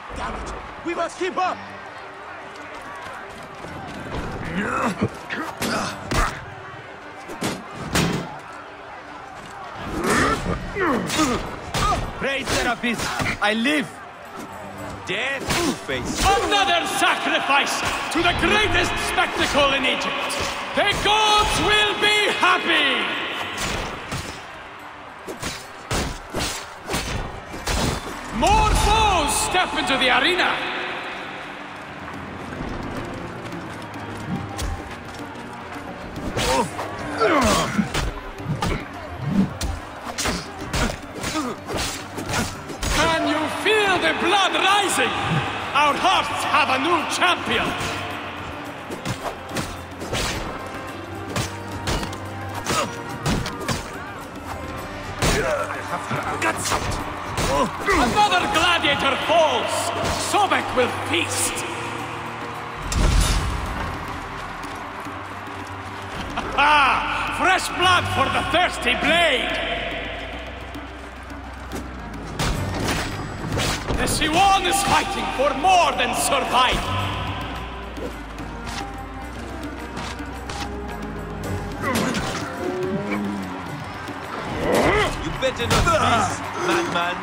Damn it! We must keep up! Praise Serapis, I live! Dare to face. Another sacrifice to the greatest spectacle in Egypt! The gods will be happy! More foes step into the arena! Can you feel the blood rising? Our hearts have a new champion! Another gladiator falls! Sobek will feast! Ah! Fresh blood for the thirsty blade! The Siwan is fighting for more than survival! You better not miss, madman.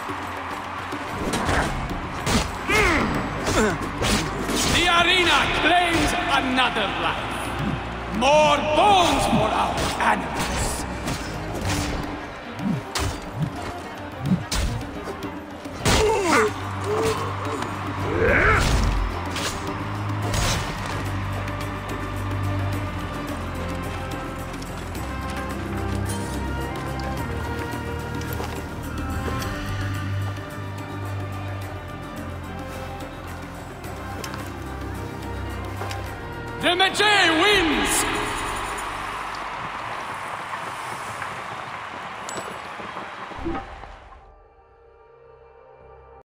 The arena claims another life. More bones for our animals. The Magi wins!